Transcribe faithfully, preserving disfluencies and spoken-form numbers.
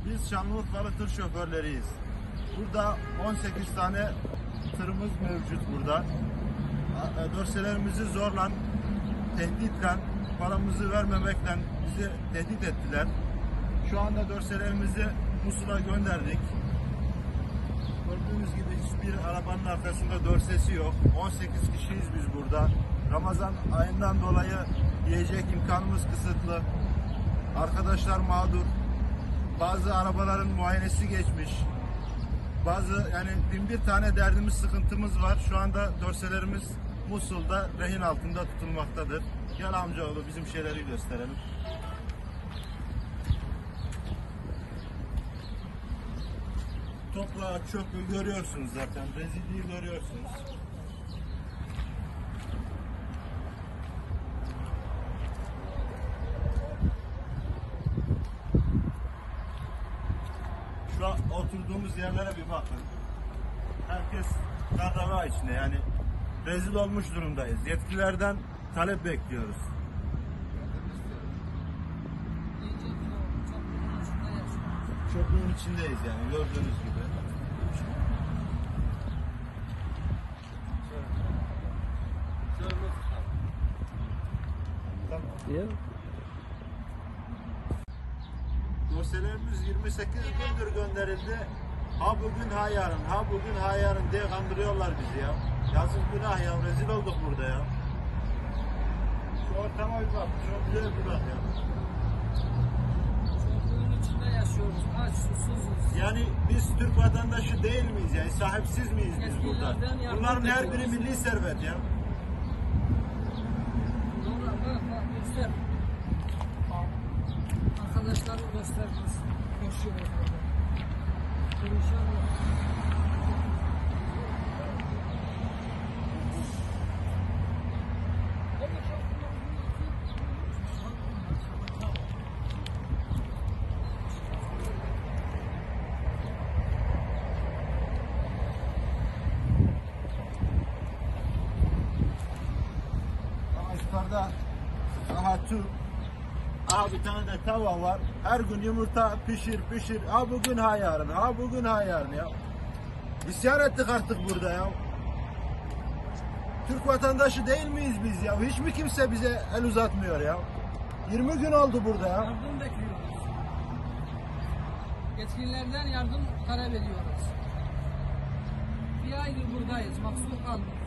Biz Şanlıurfalı tır şoförleriyiz. Burada on sekiz tane tırımız mevcut burada. Dorselerimizi zorla, tehditle, paramızı vermemekle bizi tehdit ettiler. Şu anda dorselerimizi Musul'a gönderdik. Gördüğünüz gibi hiçbir arabanın arkasında dorsesi yok. on sekiz kişiyiz biz burada. Ramazan ayından dolayı yiyecek imkanımız kısıtlı. Arkadaşlar mağdur. Bazı arabaların muayenesi geçmiş. Bazı yani bin bir tane derdimiz, sıkıntımız var. Şu anda dorselerimiz Musul'da rehin altında tutulmaktadır. Gel amcaoğlu bizim şeyleri gösterelim. Toprağı, çöpü görüyorsunuz zaten. Rezilliği görüyorsunuz. Şu an oturduğumuz yerlere bir bakın. Herkes karnaval içinde, yani rezil olmuş durumdayız. Yetkililerden talep bekliyoruz. Çöplüğün içindeyiz yani gördüğünüz gibi. Yeah. Dorselerimiz yirmi sekiz gündür gönderildi. Ha bugün ha yarın, ha bugün ha yarın diye kandırıyorlar bizi ya. Yazık günah ya, rezil olduk burada ya. Şu ortama bir bak, çok güzel bir bak ya. Çöplüğün içinde yaşıyoruz, aç, susuzuz. Yani biz Türk vatandaşı değil miyiz yani, sahipsiz miyiz biz burada? Bunların her biri milli servet ya. Doğru, bak bak göster. Arkadaşları göstermez. Koşuyor orada. Konuşuyor. Yukarıda aha tüm, aha bir tane de tava var. Her gün yumurta pişir pişir. Ha bugün ha yarın, ha bugün ha yarın ya. İsyan ettik artık burada ya. Türk vatandaşı değil miyiz biz ya? Hiç mi kimse bize el uzatmıyor ya? yirmi gün oldu burada ya. Yardım bekliyoruz. Yetkililerden yardım talep ediyoruz. Bir aydır buradayız, mahsur kaldık.